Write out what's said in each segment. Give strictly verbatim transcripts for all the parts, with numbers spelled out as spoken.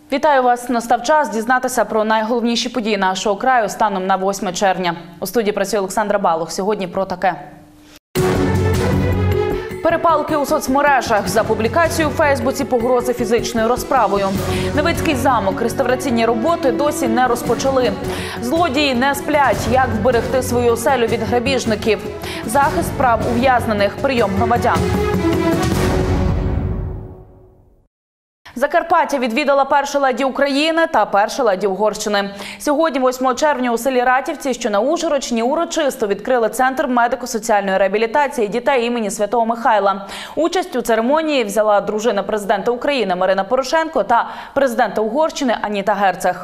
Вітаю вас! Настав час дізнатися про найголовніші події нашого краю станом на восьме червня. У студії працює Олександра Балух. Сьогодні про таке. Перепалки у соцмережах. За публікацію у Фейсбуці погрози фізичною розправою. Невицький замок. Реставраційні роботи досі не розпочали. Злодії не сплять. Як вберегти свою оселю від грабіжників. Захист прав ув'язнених. Прийом громадян. Закарпаття відвідала перша леді України та перша леді Угорщини. Сьогодні, восьмого червня, у селі Ратівці, що на Ужгородщині, урочисто відкрили Центр медико-соціальної реабілітації дітей імені Святого Михайла. Участь у церемонії взяла дружина президента України Марина Порошенко та президента Угорщини Аніта Герцег.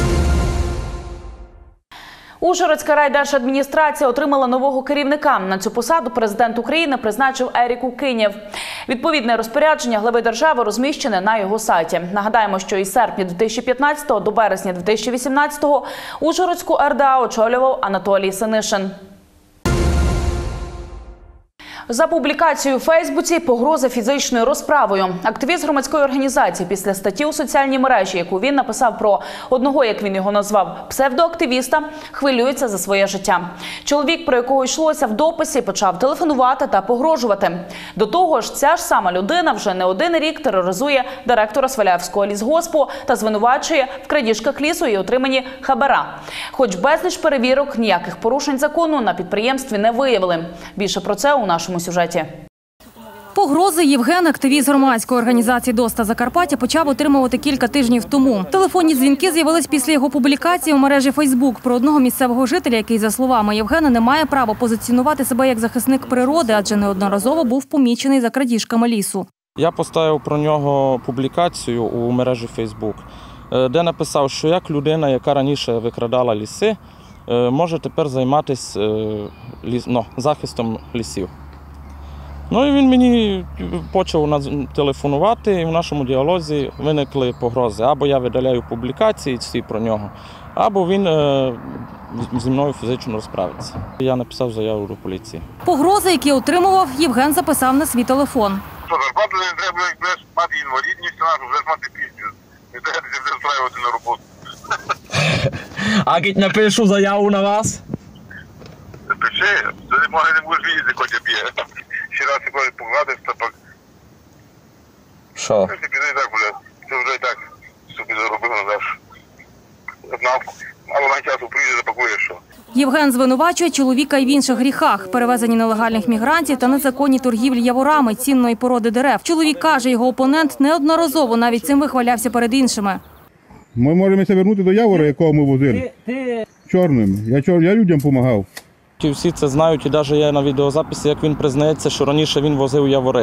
Ужгородська райдержадміністрація отримала нового керівника. На цю посаду президент України призначив Еріку Кинєв. Відповідне розпорядження глави держави розміщене на його сайті. Нагадаємо, що із серпня дві тисячі п'ятнадцятого до березня дві тисячі вісімнадцятого Ужгородську ер де а очолював Анатолій Синишин. За публікацією у Фейсбуці погрози фізичною розправою. Активіст громадської організації після статті у соціальній мережі, яку він написав про одного, як він його назвав, псевдоактивіста, хвилюється за своє життя. Чоловік, про якого йшлося в дописі, почав телефонувати та погрожувати. До того ж, ця ж сама людина вже не один рік тероризує директора Свалявського лісгоспу та звинувачує в крадіжках лісу і отриманні хабара. Хоч безліч перевірок, ніяких порушень закону на підприємстві не виявили. Більше про це у нашому сюжеті. Погрози Євген, активіст громадської організації «Доста Закарпаття», почав отримувати кілька тижнів тому. Телефонні дзвінки з'явились після його публікації у мережі Фейсбук про одного місцевого жителя, який, за словами Євгена, не має права позиціонувати себе як захисник природи, адже неодноразово був помічений за крадіжками лісу. Я поставив про нього публікацію у мережі Фейсбук, де написав, що як людина, яка раніше викрадала ліси, може тепер займатися ну, захистом лісів. Ну і він мені почав телефонувати, і в нашому діалозі виникли погрози. Або я видаляю публікації всі про нього, або він е, зі мною фізично розправиться. Я написав заяву до поліції. Погрози, які отримував, Євген записав на свій телефон. Зарплату не треба, як будеш мати інвалідність, треба вже мати пісню. Не треба себе встраювати на роботу. А як напишу заяву на вас? Пиши, то не може не будеш видіти, хоч я б'є. Ще раз і коли погладиш, то пак... Що? Це вже і так собі заробив, знаєш. Знав, але на часу прийде, запакуєш, що. Євген звинувачує чоловіка і в інших гріхах – перевезенні нелегальних мігрантів та незаконній торгівлі яворами цінної породи дерев. Чоловік каже, його опонент неодноразово навіть цим вихвалявся перед іншими. Ми можемо повернути до явора, якого ми возили, чорним. Я, чор... я людям допомагав. Всі це знають, і навіть є на відеозаписі, як він признається, що раніше він возив явори,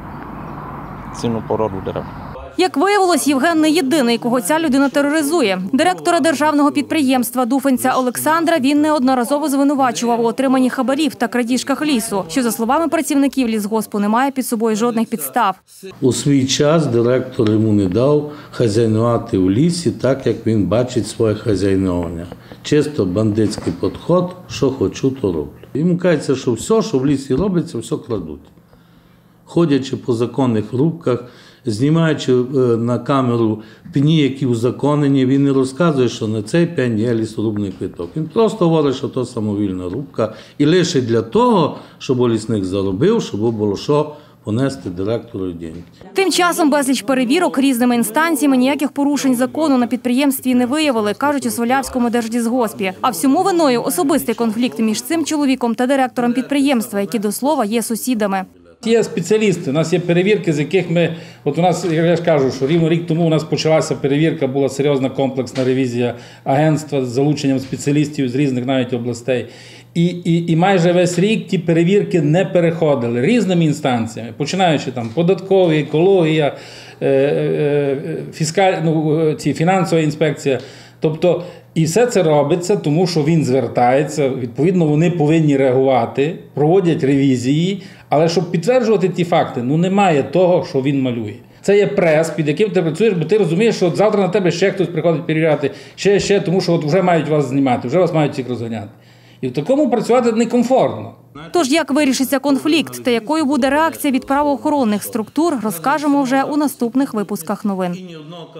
цінну породу дерев. Як виявилось, Євген не єдиний, кого ця людина тероризує. Директора державного підприємства Дуфенця Олександра він неодноразово звинувачував у отриманні хабарів та крадіжках лісу, що, за словами працівників лісгоспу, не має під собою жодних підстав. У свій час директор йому не дав хазяйнувати у лісі так, як він бачить своє хазяйновання. Чисто бандитський підход, що хочу, то роблю. Йому кажеться, що все, що в лісі робиться, все кладуть. Ходячи по законних рубках, знімаючи на камеру пні, які узаконені, він не розказує, що на цей пень є лісорубний квиток. Він просто говорить, що то самовільна рубка. І лише для того, щоб лісник заробив, щоб було що понести директору деньги. Тим часом безліч перевірок різними інстанціями ніяких порушень закону на підприємстві не виявили, кажуть у Свалявському держлісгоспі. А всьому виною особистий конфлікт між цим чоловіком та директором підприємства, які, до слова, є сусідами. Є спеціалісти, у нас є перевірки, з яких ми, от у нас, я ж кажу, що рівно рік тому у нас почалася перевірка, була серйозна комплексна ревізія агентства з залученням спеціалістів з різних навіть областей. І, і, і майже весь рік ті перевірки не переходили різними інстанціями, починаючи там податкові, екологія, е, е, фіскаль, ну, ці, фінансова інспекція. Тобто, і все це робиться, тому що він звертається, відповідно, вони повинні реагувати, проводять ревізії, але щоб підтверджувати ті факти, ну немає того, що він малює. Це є прес, під яким ти працюєш, бо ти розумієш, що от завтра на тебе ще хтось приходить перевіряти, ще, ще, тому що от вже мають вас знімати, вже вас мають всіх розганяти. І в такому працювати некомфортно. Тож, як вирішиться конфлікт та якою буде реакція від правоохоронних структур, розкажемо вже у наступних випусках новин.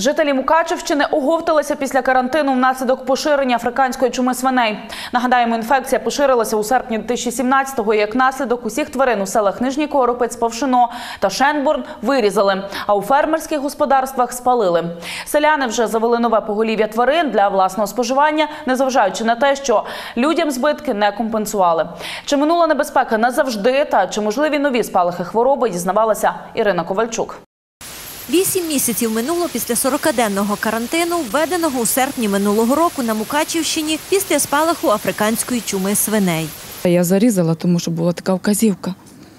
Жителі Мукачівщини оговталися після карантину внаслідок поширення африканської чуми свиней. Нагадаємо, інфекція поширилася у серпні дві тисячі сімнадцятого, як наслідок усіх тварин у селах Нижній Коропець, Павшино та Шенбурн вирізали, а у фермерських господарствах спалили. Селяни вже завели нове поголів'я тварин для власного споживання, незважаючи на те, що людям збитки не компенсували. Чи минула небезпека назавжди та чи можливі нові спалахи хвороби, дізнавалася Ірина Ковальчук. Вісім місяців минуло після сорокаденного карантину, введеного у серпні минулого року на Мукачівщині після спалаху африканської чуми свиней. Я зарізала, тому що була така вказівка.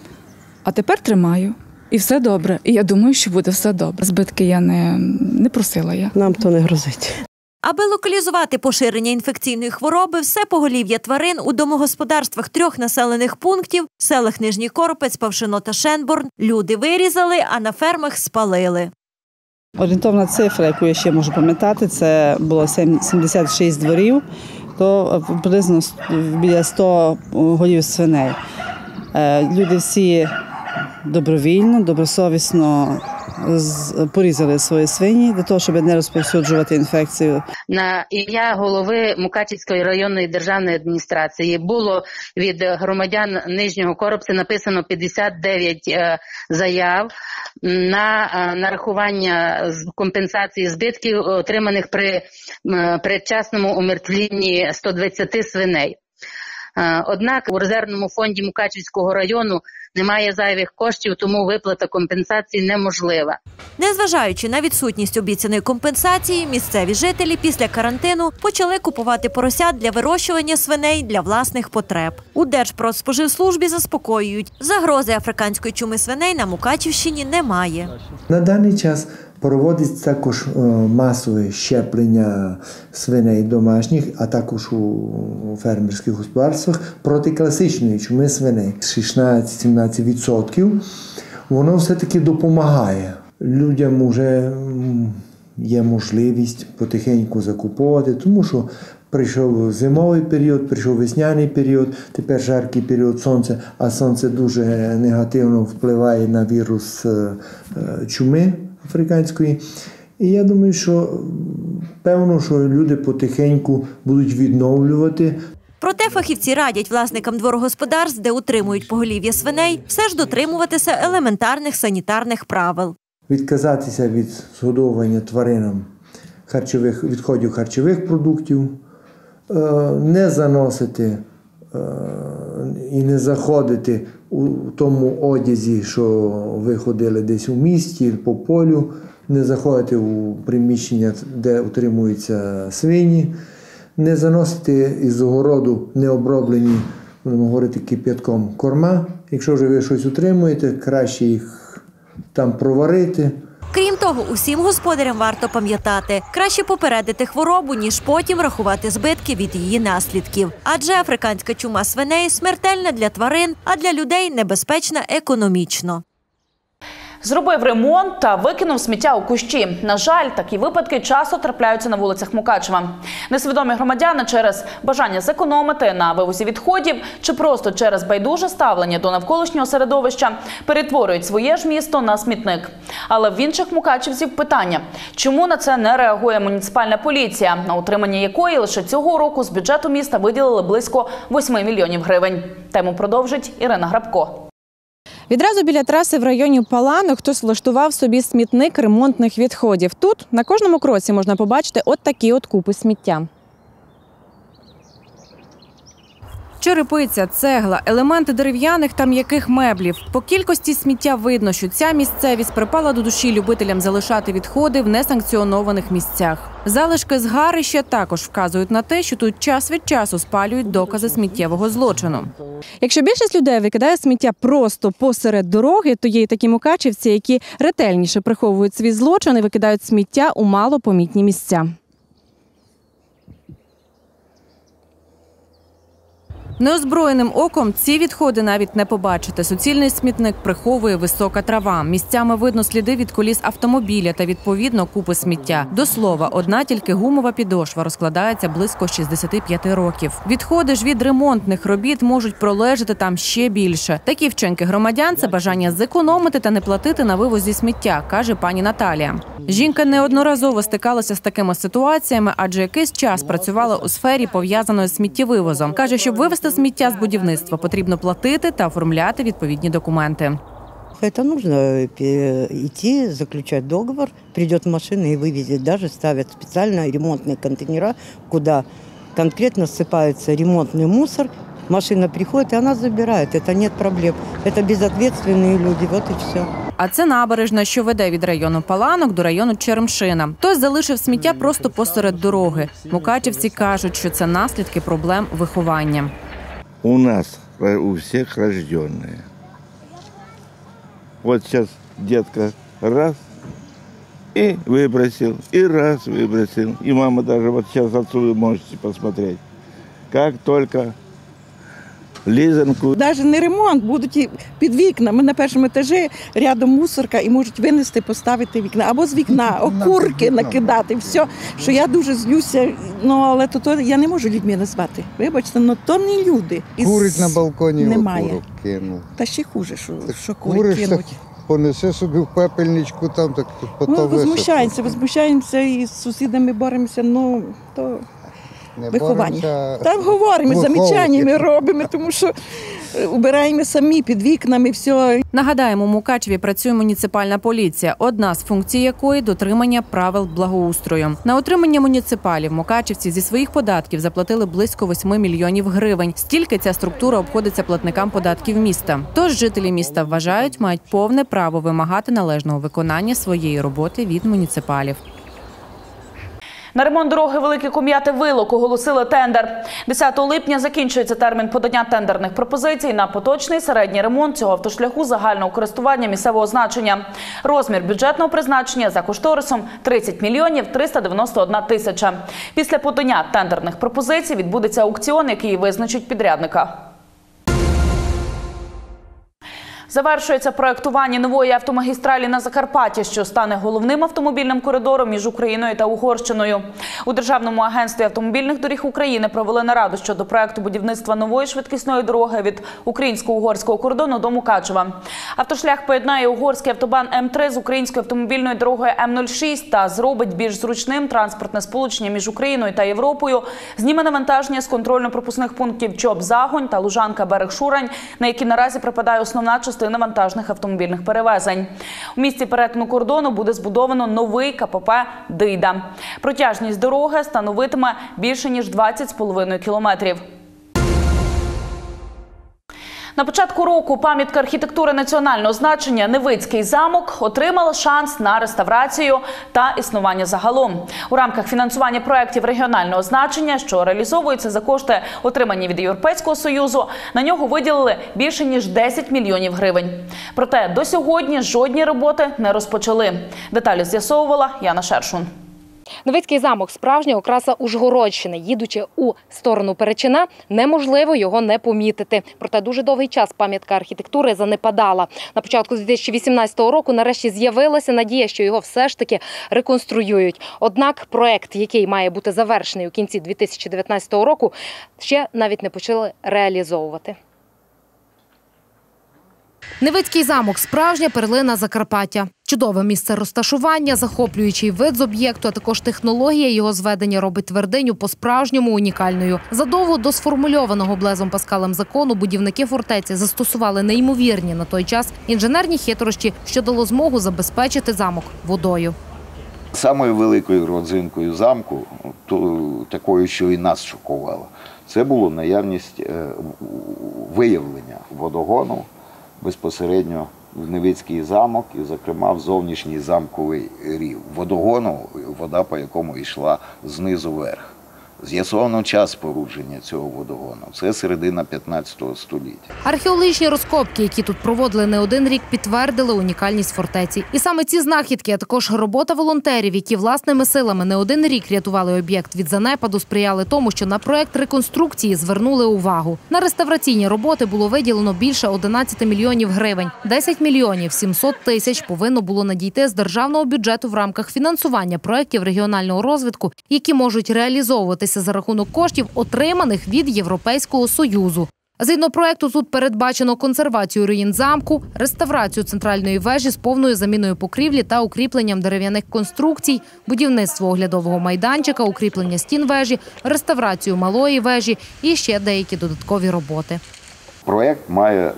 А тепер тримаю. І все добре. І я думаю, що буде все добре. Збитки я не, не просила. Я. Нам то не грозить. Аби локалізувати поширення інфекційної хвороби, все поголів'я тварин у домогосподарствах трьох населених пунктів – селах Нижній Коропець, Павшино та Шенбурн – люди вирізали, а на фермах спалили. Орієнтовна цифра, яку я ще можу пам'ятати, це було сімдесят шість дворів, то приблизно біля ста голів свиней. Люди всі добровільно, добросовісно порізали свої свині для того, щоб не розповсюджувати інфекцію. На ім'я голови Мукачівської районної державної адміністрації було від громадян Нижнього Коропця написано п'ятдесят дев'ять заяв на нарахування компенсації збитків, отриманих при передчасному умертвлінні ста двадцяти свиней. Однак у резервному фонді Мукачівського району немає зайвих коштів, тому виплата компенсації неможлива. Незважаючи на відсутність обіцяної компенсації, місцеві жителі після карантину почали купувати поросят для вирощування свиней для власних потреб. У Держпродспоживслужбі заспокоюють, загрози африканської чуми свиней на Мукачівщині немає. На даний час проводиться також масове щеплення свиней домашніх, а також у фермерських господарствах проти класичної чуми свиней. шістнадцять-сімнадцять відсотків воно все-таки допомагає. Людям вже є можливість потихеньку закуповувати, тому що прийшов зимовий період, прийшов весняний період, тепер жаркий період сонця, а сонце дуже негативно впливає на вірус чуми африканської. І я думаю, що певно, що люди потихеньку будуть відновлювати. Проте фахівці радять власникам дворогосподарств, де утримують поголів'я свиней, все ж дотримуватися елементарних санітарних правил. Відказатися від згодовування тваринам харчових, відходів харчових продуктів, не заносити і не заходити у тому одязі, що ви ходили десь у місті, по полю, не заходити у приміщення, де утримуються свині, не заносити із огороду необроблені, будемо говорити, кип'ятком корма. Якщо вже ви щось утримуєте, краще їх там проварити. Крім того, усім господарям варто пам'ятати, краще попередити хворобу, ніж потім рахувати збитки від її наслідків. Адже африканська чума свиней смертельна для тварин, а для людей небезпечна економічно. Зробив ремонт та викинув сміття у кущі. На жаль, такі випадки часто трапляються на вулицях Мукачева. Несвідомі громадяни через бажання зекономити на вивозі відходів чи просто через байдуже ставлення до навколишнього середовища перетворюють своє ж місто на смітник. Але в інших мукачівців питання – чому на це не реагує муніципальна поліція, на утримання якої лише цього року з бюджету міста виділили близько восьми мільйонів гривень. Тему продовжить Ірина Грабко. Відразу біля траси в районі Паланок хтось влаштував собі смітник ремонтних відходів. Тут на кожному кроці можна побачити от такі от купи сміття. Черепиця, цегла, елементи дерев'яних та м'яких меблів. По кількості сміття видно, що ця місцевість припала до душі любителям залишати відходи в несанкціонованих місцях. Залишки згарища також вказують на те, що тут час від часу спалюють докази сміттєвого злочину. Якщо більшість людей викидає сміття просто посеред дороги, то є й такі мукачівці, які ретельніше приховують свій злочин і викидають сміття у малопомітні місця. Неозброєним оком ці відходи навіть не побачити. Суцільний смітник приховує висока трава. Місцями видно сліди від коліс автомобіля та, відповідно, купи сміття. До слова, одна тільки гумова підошва розкладається близько шістдесят п'ять років. Відходи ж від ремонтних робіт можуть пролежати там ще більше. Такі вчинки громадян – це бажання зекономити та не платити на вивозі сміття, каже пані Наталія. Жінка неодноразово стикалася з такими ситуаціями, адже якийсь час працювала у сфері, пов'язаної з сміттєвивозом. Каже, щоб вивезти сміття з будівництва, потрібно платити та оформляти відповідні документи. Это нужно идти, заключать договор, придет машина и вывезет. Даже ставят специальные ремонтные контейнера, куда конкретно ссыпается ремонтный мусор. Машина приходит, и она забирает. Это нет проблем. Это безответственные люди, вот и все. А це набережна, що веде від району Паланок до району Черемшина. Хтось залишив сміття просто посеред дороги. Мукачівці кажуть, що це наслідки проблем виховання. У нас у всех рожденные. Вот сейчас детка раз и выбросил, и раз выбросил. И мама даже, вот сейчас отцу вы можете посмотреть, как только лізанку. Навіть не ремонт, будуть під вікнами на першому етажі рядом мусорка і можуть винести, поставити вікна. Або з вікна окурки накидати, все. Що я дуже злюся, ну, але то, то я не можу людьми назвати. Вибачте, ну то не люди. Курить на балконі, немає. Окурок кинув. Та ще хуже, що, що курить кинуть. Понесе собі в пепельничку, там так потім ну, возмущаємося, возмущаємося і з сусідами боремося, ну, то... Не виховання. Там говоримо, замічаннями робимо, тому що убираємо самі під вікнами, все. Нагадаємо, у Мукачеві працює муніципальна поліція, одна з функцій якої – дотримання правил благоустрою. На утримання муніципалів мукачівці зі своїх податків заплатили близько восьми мільйонів гривень. Стільки ця структура обходиться платникам податків міста. Тож жителі міста вважають, мають повне право вимагати належного виконання своєї роботи від муніципалів. На ремонт дороги Велике Ком'яти-Вилок оголосили тендер. десятого липня закінчується термін подання тендерних пропозицій на поточний середній ремонт цього автошляху загального користування місцевого значення. Розмір бюджетного призначення за кошторисом – тридцять мільйонів триста дев'яносто одна тисяча. Після подання тендерних пропозицій відбудеться аукціон, який визначить підрядника. Завершується проєктування нової автомагістралі на Закарпатті, що стане головним автомобільним коридором між Україною та Угорщиною. У Державному агентстві автомобільних доріг України провели нараду щодо проєкту будівництва нової швидкісної дороги від українсько-угорського кордону до Мукачева. Автошлях поєднає угорський автобан Ем три з українською автомобільною дорогою Ем нуль шість та зробить більш зручним транспортне сполучення між Україною та Європою, зніме навантаження з контрольно-пропускних пунктів Чоп-Загонь та Лужанка-Берег-Шурань, на які наразі припадає основна частина вантажних автомобільних перевезень. У місці перетину кордону буде збудовано новий ка пе пе «Дийда». Протяжність дороги становитиме більше ніж двадцять з половиною кілометрів. На початку року пам'ятка архітектури національного значення Невицький замок отримала шанс на реставрацію та існування загалом. У рамках фінансування проєктів регіонального значення, що реалізовуються за кошти, отримані від Європейського Союзу, на нього виділили більше ніж десять мільйонів гривень. Проте до сьогодні жодні роботи не розпочали. Деталі з'ясовувала Яна Шершун. Невицький замок – справжня окраса Ужгородщини. Їдучи у сторону Перечина, неможливо його не помітити. Проте дуже довгий час пам'ятка архітектури занепадала. На початку дві тисячі вісімнадцятого року нарешті з'явилася надія, що його все ж таки реконструюють. Однак проект, який має бути завершений у кінці дві тисячі дев'ятнадцятого року, ще навіть не почали реалізовувати. Невицький замок – справжня перлина Закарпаття. Чудове місце розташування, захоплюючий вид з об'єкту, а також технологія його зведення робить твердиню по-справжньому унікальною. Задовго до сформульованого Блезом Паскалем закону будівники фортеці застосували неймовірні на той час інженерні хитрощі, що дало змогу забезпечити замок водою. Самою великою родзинкою замку, такою, що і нас шокувало, це було наявність виявлення водогону безпосередньо в Невицький замок і, зокрема, в зовнішній замковий рів. Водогону, вода по якому йшла знизу вверх. З'ясовано час спорудження цього водогону. Це середина п'ятнадцятого століття. Археологічні розкопки, які тут проводили не один рік, підтвердили унікальність фортеці. І саме ці знахідки, а також робота волонтерів, які власними силами не один рік рятували об'єкт від занепаду, сприяли тому, що на проект реконструкції звернули увагу. На реставраційні роботи було виділено більше одинадцяти мільйонів гривень. десять мільйонів сімсот тисяч повинно було надійти з державного бюджету в рамках фінансування проєктів регіонального розвитку, які можуть реалізовуватися за рахунок коштів, отриманих від Європейського Союзу. Згідно проєкту, тут передбачено консервацію руїн замку, реставрацію центральної вежі з повною заміною покрівлі та укріпленням дерев'яних конструкцій, будівництво оглядового майданчика, укріплення стін вежі, реставрацію малої вежі і ще деякі додаткові роботи. Проєкт має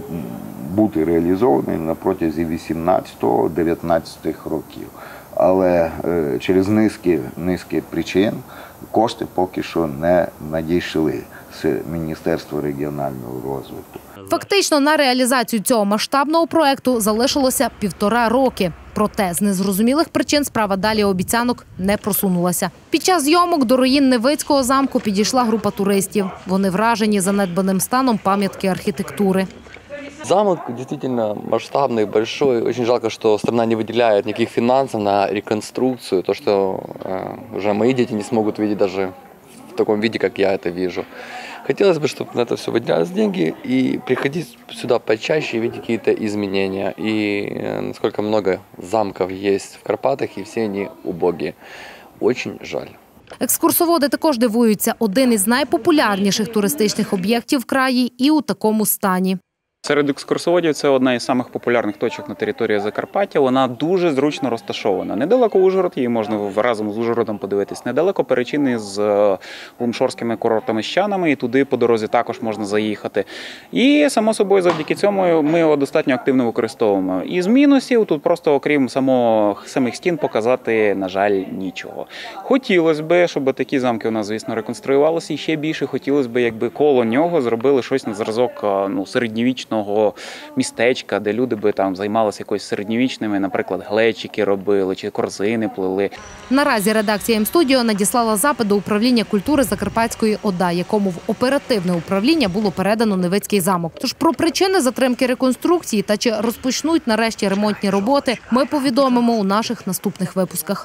бути реалізований на протязі вісімнадцятого-дев'ятнадцятих років. Але через низки, низки причин кошти поки що не надійшли з Міністерства регіонального розвитку. Фактично на реалізацію цього масштабного проєкту залишилося півтора роки. Проте з незрозумілих причин справа далі обіцянок не просунулася. Під час зйомок до руїн Невицького замку підійшла група туристів. Вони вражені занедбаним станом пам'ятки архітектури. Замок действительно масштабный, большой. Очень жалко, что страна не выделяет никаких финансов на реконструкцию. То, что э, уже мои дети не смогут видеть даже в таком виде, как я это вижу. Хотелось бы, чтобы на это все выделялись деньги и приходить сюда почаще и видеть какие-то изменения. И э, насколько много замков есть в Карпатах, и все они убогие. Очень жаль. Екскурсоводи також дивуються. Один із найпопулярніших туристичних об'єктів в краї і у такому стані. Серед екскурсоводів це одна із самих популярних точок на території Закарпаття. Вона дуже зручно розташована. Недалеко Ужгород, її можна разом з Ужгородом подивитись. Недалеко Перечини з Лумшорськими курортами-щанами, і туди по дорозі також можна заїхати. І, само собою, завдяки цьому ми його достатньо активно використовуємо. Із мінусів тут просто, окрім самого, самих стін, показати, на жаль, нічого. Хотілося б, щоб такі замки у нас, звісно, реконструювалися, і ще більше хотілося б, якби коло нього зробили щось на зразок ну, середньовічного містечка, де люди би там займалися якось середньовічними, наприклад, глечики робили чи корзини плели. Наразі редакція М-студіо надіслала запит до управління культури Закарпатської ОДА, якому в оперативне управління було передано Невицький замок. Тож про причини затримки реконструкції та чи розпочнуть нарешті ремонтні роботи ми повідомимо у наших наступних випусках.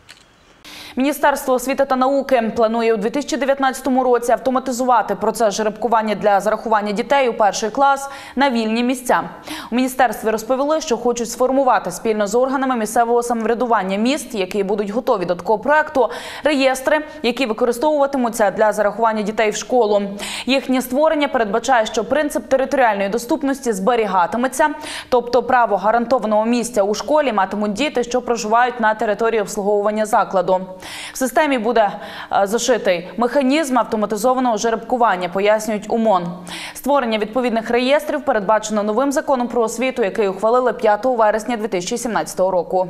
Міністерство освіти та науки планує у дві тисячі дев'ятнадцятому році автоматизувати процес жеребкування для зарахування дітей у перший клас на вільні місця. У міністерстві розповіли, що хочуть сформувати спільно з органами місцевого самоврядування міст, які будуть готові до такого проекту, реєстри, які використовуватимуться для зарахування дітей в школу. Їхнє створення передбачає, що принцип територіальної доступності зберігатиметься, тобто право гарантованого місця у школі матимуть діти, що проживають на території обслуговування закладу. В системі буде зашитий механізм автоматизованого жеребкування, пояснюють у МОН. Створення відповідних реєстрів передбачено новим законом про освіту, який ухвалили п'ятого вересня дві тисячі сімнадцятого року.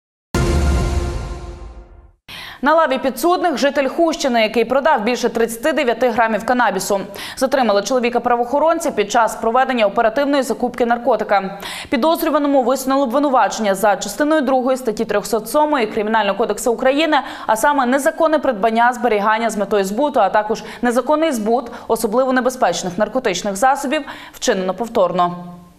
На лаві підсудних житель Хущини, який продав більше тридцяти дев'яти грамів канабісу. Затримали чоловіка правоохоронці під час проведення оперативної закупки наркотика. Підозрюваному висунули обвинувачення за частиною другої статті триста сьомої Кримінального кодексу України, а саме незаконне придбання, зберігання з метою збуту, а також незаконний збут особливо небезпечних наркотичних засобів вчинено повторно.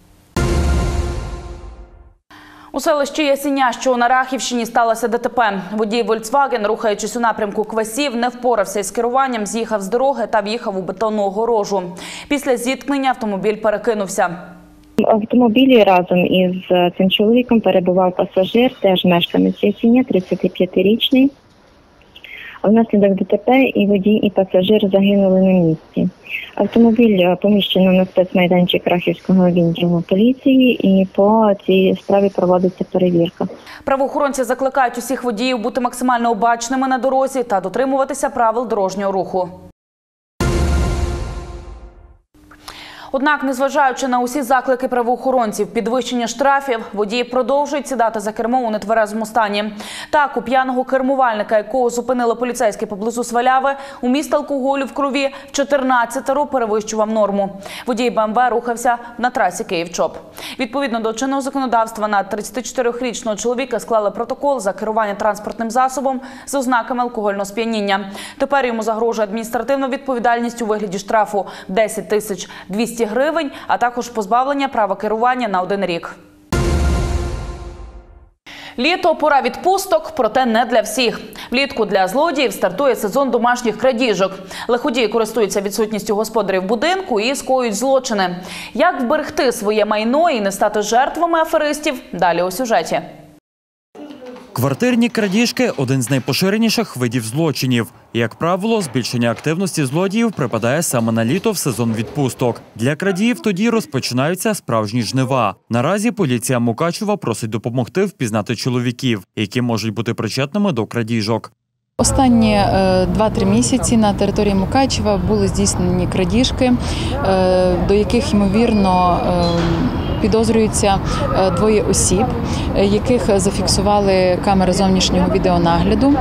У селищі Ясіня, що на Рахівщині, сталося ДТП. Водій «Volkswagen», рухаючись у напрямку Квасів, не впорався із керуванням, з'їхав з дороги та в'їхав у бетонну огорожу. Після зіткнення автомобіль перекинувся. В автомобілі разом із цим чоловіком перебував пасажир, теж мешканець Ясіня, тридцятип'ятирічний. Внаслідок ДТП і водій, і пасажир загинули на місці. Автомобіль поміщено на спецмайданчик Рахівського відділу поліції, і по цій справі проводиться перевірка. Правоохоронці закликають усіх водіїв бути максимально обачними на дорозі та дотримуватися правил дорожнього руху. Однак, незважаючи на усі заклики правоохоронців, підвищення штрафів, водії продовжують сідати за кермо у нетверезому стані. Так, у п'яного кермувальника, якого зупинили поліцейські поблизу Сваляви, уміст алкоголю в крові в чотирнадцятеро перевищував норму. Водій Бе Ем Ве рухався на трасі Київ-Чоп. Відповідно до чинного законодавства, на тридцятичотирирічного чоловіка склали протокол за керування транспортним засобом з ознаками алкогольного сп'яніння. Тепер йому загрожує адміністративна відповідальність у вигляді штрафу десять тисяч двісті гривень, а також позбавлення права керування на один рік. Літо – пора відпусток, проте не для всіх. Влітку для злодіїв стартує сезон домашніх крадіжок. Лиходії користуються відсутністю господарів будинку і скоюють злочини. Як вберегти своє майно і не стати жертвами аферистів – далі у сюжеті. Квартирні крадіжки – один з найпоширеніших видів злочинів. Як правило, збільшення активності злодіїв припадає саме на літо в сезон відпусток. Для крадіїв тоді розпочинаються справжні жнива. Наразі поліція Мукачева просить допомогти впізнати чоловіків, які можуть бути причетними до крадіжок. Останні два-три місяці на території Мукачева були здійснені крадіжки, до яких, ймовірно, підозрюються двоє осіб, яких зафіксували камери зовнішнього відеонагляду.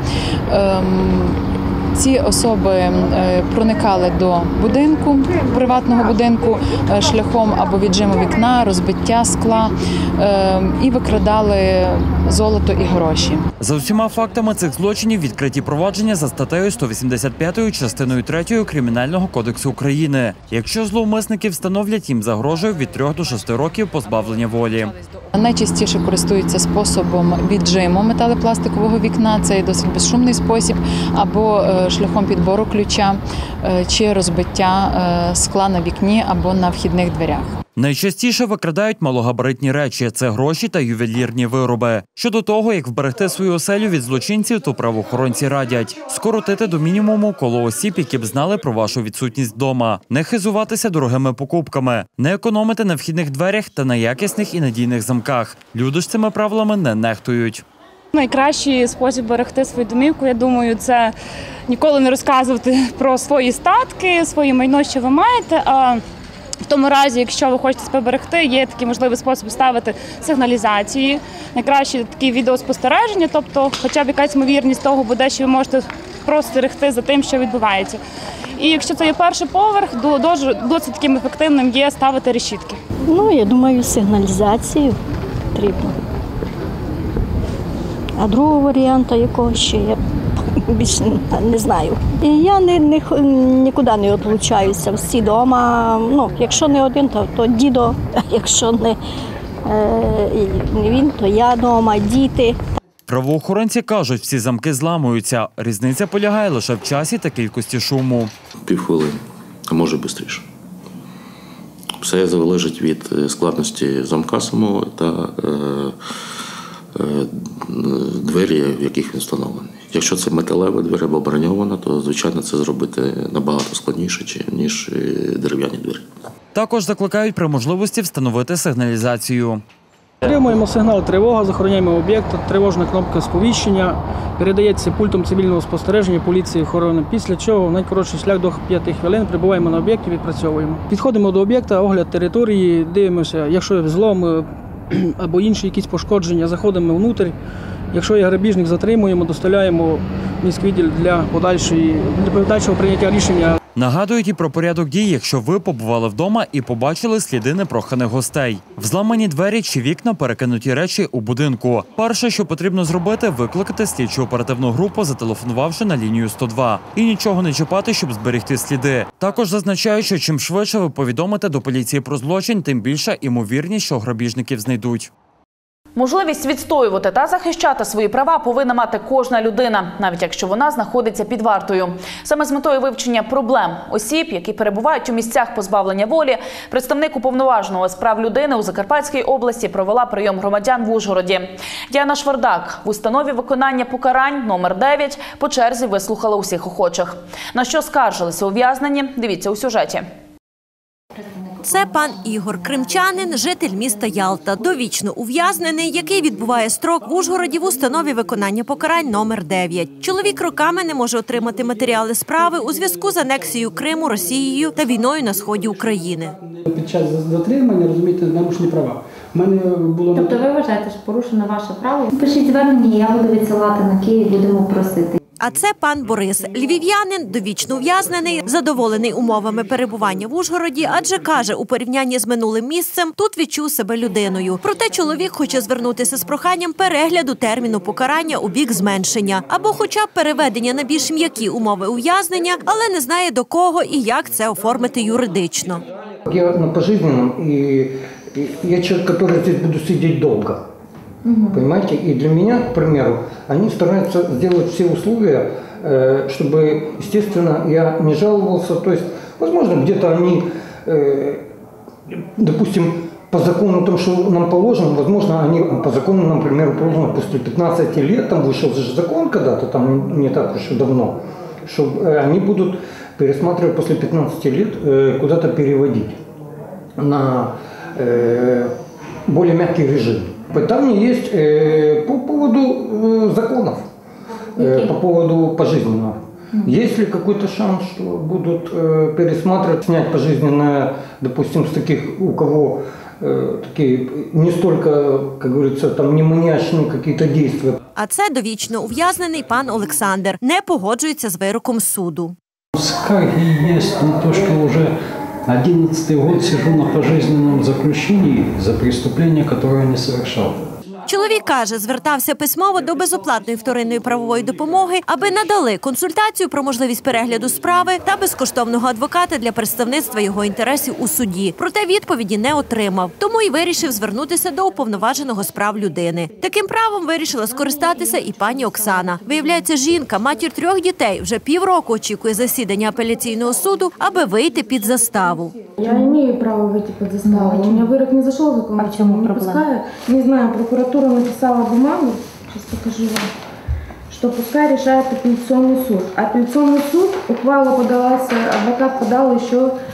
Ці особи проникали до будинку, приватного будинку, шляхом або віджиму вікна, розбиття скла і викрадали золото і гроші. За усіма фактами цих злочинів відкриті провадження за статтею сто вісімдесят п'ятою частиною третьою Кримінального кодексу України. Якщо зловмисники встановлять, їм загрожує від трьох до шести років позбавлення волі. Найчастіше користуються способом віджиму металопластикового вікна, це є досить безшумний спосіб, або шляхом підбору ключа чи розбиття скла на вікні або на вхідних дверях. Найчастіше викрадають малогабаритні речі – це гроші та ювелірні вироби. Щодо того, як вберегти свою оселю від злочинців, то правоохоронці радять – скоротити до мінімуму коло осіб, які б знали про вашу відсутність вдома, не хизуватися дорогими покупками, не економити на вхідних дверях та на якісних і надійних замках. Люди ж цими правилами не нехтують. Найкращий спосіб берегти свою домівку, я думаю, це ніколи не розказувати про свої статки, своє майно, що ви маєте, а в тому разі, якщо ви хочете себе берегти, є такий можливий спосіб ставити сигналізації, найкраще такі відеоспостереження, тобто хоча б якась ймовірність того буде, що ви можете простерегти за тим, що відбувається. І якщо це є перший поверх, досить таким ефективним є ставити решітки. Ну, я думаю, сигналізацію потрібно. А другого варіанту, якого ще я більше не знаю. І я не, не, нікуди не відлучаюся. Всі вдома. Ну, якщо не один, то, то дідо, а якщо не, е, не він, то я вдома, діти. Правоохоронці кажуть, всі замки зламуються. Різниця полягає лише в часі та кількості шуму. Півхвилини, а може швидше. Все залежить від складності замка самого та е, е, двері, в яких він встановлений. Якщо це металева двері або броньована, то, звичайно, це зробити набагато складніше, ніж дерев'яні двері. Також закликають при можливості встановити сигналізацію. Отримуємо сигнал тривога, захороняємо об'єкт, тривожна кнопка сповіщення, передається пультом цивільного спостереження поліції охорони, після чого в найкоротший шлях до п'яти хвилин прибуваємо на об'єкт і відпрацьовуємо. Підходимо до об'єкта, огляд території, дивимося, якщо є взлом або інші якісь пошкодження, заходимо внутрь. Якщо є грабіжник, затримуємо, доставляємо в міськвідділ для подальшої, для подальшого прийняття рішення. Нагадують і про порядок дій, якщо ви побували вдома і побачили сліди непроханих гостей. Взламані двері чи вікна, перекинуті речі у будинку. Перше, що потрібно зробити – викликати слідчу оперативну групу, зателефонувавши на лінію сто два. І нічого не чіпати, щоб зберегти сліди. Також зазначають, що чим швидше ви повідомите до поліції про злочин, тим більша імовірність, що грабіжників знайдуть. Можливість відстоювати та захищати свої права повинна мати кожна людина, навіть якщо вона знаходиться під вартою. Саме з метою вивчення проблем осіб, які перебувають у місцях позбавлення волі, представник уповноваженого з прав людини у Закарпатській області провела прийом громадян в Ужгороді. Діана Швардак в установі виконання покарань номер дев'ять по черзі вислухала усіх охочих. На що скаржилися ув'язнені – дивіться у сюжеті. Це пан Ігор, кримчанин, житель міста Ялта, довічно ув'язнений, який відбуває строк в Ужгороді в установі виконання покарань номер дев'ять. Чоловік роками не може отримати матеріали справи у зв'язку з анексією Криму Росією та війною на сході України. Під час затримання, розумієте, нарушені права. У мене було... Тобто ви вважаєте, що порушено ваше право? Пишіть звернення, я буду відсилати на Київ, будемо просити. А це пан Борис, львів'янин, довічно ув'язнений, задоволений умовами перебування в Ужгороді, адже, каже, у порівнянні з минулим місцем тут відчув себе людиною. Проте чоловік хоче звернутися з проханням перегляду терміну покарання у бік зменшення, або хоча б переведення на більш м'які умови ув'язнення, але не знає до кого і як це оформити юридично. Я на пожизненном, и я человек, который здесь буду сидеть долго. Угу. Понимаете? И для меня, к примеру, они стараются сделать все условия, чтобы, естественно, я не жаловался. То есть, возможно, где-то они, допустим, по закону, том, что нам положено, возможно, они по закону, например, положено после пятнадцати лет, там вышел же закон когда-то, там не так уж и давно, что они будут пересматривать после пятнадцати лет, куда-то переводить на э, более мягкий режим. Там есть э, по поводу э, законов, э, по поводу пожизненного. Mm-hmm. Есть ли какой-то шанс, что будут э, пересматривать, снять пожизненное, допустим, с таких, у кого э, такие не столько, как говорится, там не маніачні какие-то действия. А це довічно ув'язнений пан Олександр. Не погоджується з вироком суду. Скарги есть на то, что уже одиннадцатый год сижу на пожизненном заключении за преступление, которое не совершал. Чоловік каже, звертався письмово до безоплатної вторинної правової допомоги, аби надали консультацію про можливість перегляду справи та безкоштовного адвоката для представництва його інтересів у суді. Проте відповіді не отримав, тому й вирішив звернутися до уповноваженого з прав людини. Таким правом вирішила скористатися і пані Оксана. Виявляється, жінка, матір трьох дітей, вже півроку очікує засідання апеляційного суду, аби вийти під заставу. Я маю право вийти під заставу. У мене вирок не зайшов, закон не пускає. Не знаю, прокуратура написала бумагу, сейчас покажу вам, что пускай решает апелляционный суд. Апелляционный суд, ухвала подалась, адвокат подал еще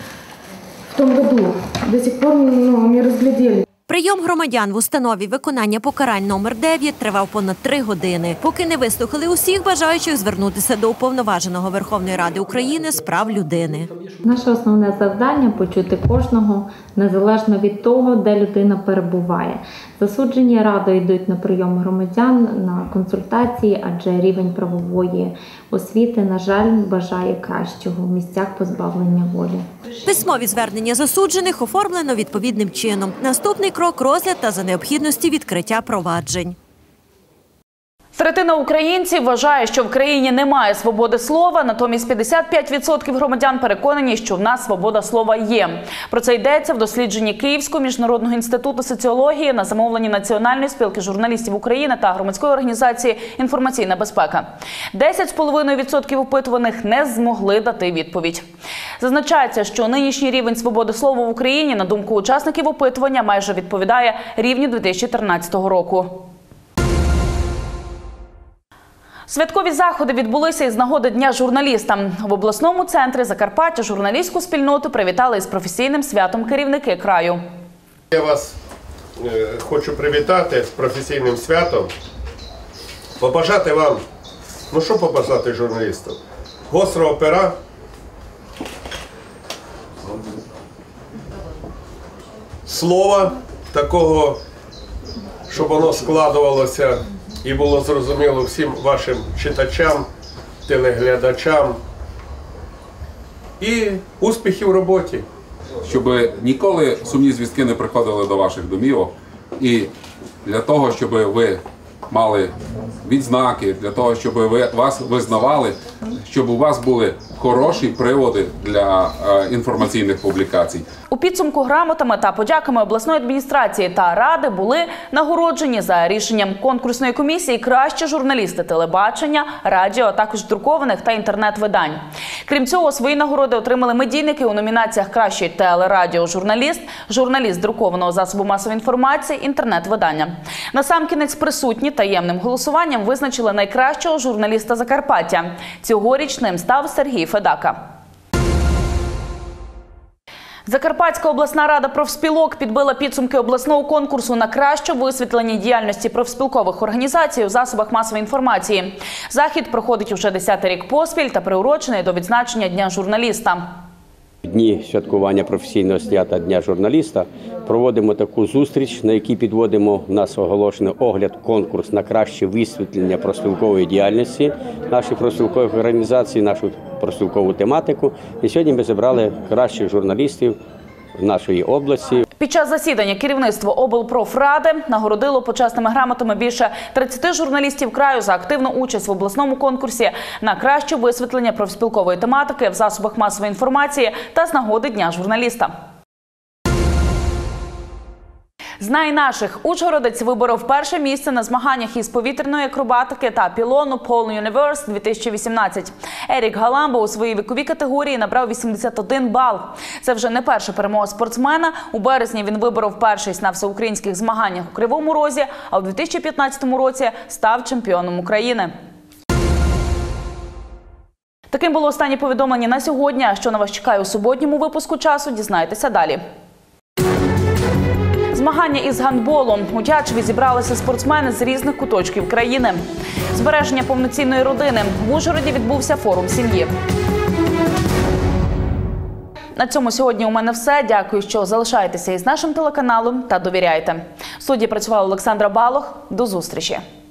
в том году. До сих пор ну, не разглядели. Прийом громадян в установі виконання покарань номер дев'ять тривав понад три години, поки не вислухали усіх бажаючих звернутися до уповноваженого Верховної Ради України з прав людини. Наше основне завдання – почути кожного, незалежно від того, де людина перебуває. Засуджені радою йдуть на прийом громадян, на консультації, адже рівень правової освіти, на жаль, бажає кращого в місцях позбавлення волі. Письмові звернення засуджених оформлено відповідним чином. Наступний крок – розгляд та за необхідності відкриття проваджень. Третина українців вважає, що в країні немає свободи слова, натомість п'ятдесят п'ять відсотків громадян переконані, що в нас свобода слова є. Про це йдеться в дослідженні Київського міжнародного інституту соціології на замовленні Національної спілки журналістів України та громадської організації «Інформаційна безпека». десять цілих п'ять десятих відсотка опитуваних не змогли дати відповідь. Зазначається, що нинішній рівень свободи слова в Україні, на думку учасників опитування, майже відповідає рівню дві тисячі тринадцятого року. Святкові заходи відбулися із нагоди Дня журналіста. В обласному центрі Закарпаття журналістську спільноту привітали із професійним святом керівники краю. Я вас е, хочу привітати з професійним святом, побажати вам, ну що побажати журналістам? Гострого пера, слова такого, щоб воно складувалося і було зрозуміло всім вашим читачам, телеглядачам. І успіхів в роботі. Щоб ніколи сумні звістки не приходили до ваших домівок. І для того, щоб ви мали відзнаки, для того, щоб ви, вас визнавали, щоб у вас були хороші приводи для е, інформаційних публікацій. У підсумку грамотами та подяками обласної адміністрації та ради були нагороджені за рішенням конкурсної комісії кращі журналісти телебачення, радіо, а також друкованих та інтернет-видань. Крім цього, свої нагороди отримали медійники у номінаціях «Кращий телерадіожурналіст», «Журналіст друкованого засобу масової інформації», «Інтернет-видання». Насамкінець присутні таємним голосуванням визначили найкращого журналіста Закарпаття. Цьогоріч ним став Сергій Федака. Закарпатська обласна рада профспілок підбила підсумки обласного конкурсу на краще висвітлення діяльності профспілкових організацій у засобах масової інформації. Захід проходить уже десятий рік поспіль та приурочений до відзначення Дня журналіста. В дні святкування професійного свята Дня журналіста проводимо таку зустріч, на якій підводимо в нас оголошений огляд, конкурс на краще висвітлення профспілкової діяльності наших профспілкових організацій, нашу профспілкову тематику. І сьогодні ми зібрали кращих журналістів нашої області. Під час засідання керівництво облпрофради нагородило почесними грамотами більше тридцяти журналістів краю за активну участь в обласному конкурсі на краще висвітлення профспілкової тематики в засобах масової інформації та з нагоди Дня журналіста. Знай наших. Ужгородець виборов перше місце на змаганнях із повітряної акробатики та пілону Pole Universe дві тисячі вісімнадцять. Ерік Галамбо у своїй віковій категорії набрав вісімдесят один бал. Це вже не перша перемога спортсмена. У березні він виборов першість на всеукраїнських змаганнях у Кривому Розі, а у дві тисячі п'ятнадцятому році став чемпіоном України. Таким було останнє повідомлення на сьогодні. А що на вас чекає у суботньому випуску «Часу» – дізнайтеся далі. Змагання із гандболу. У Тячеві зібралися спортсмени з різних куточків країни. Збереження повноцінної родини. В Ужгороді відбувся форум сім'ї. На цьому сьогодні у мене все. Дякую, що залишаєтеся із нашим телеканалом та довіряєте. В студії працювала Олександра Балох. До зустрічі.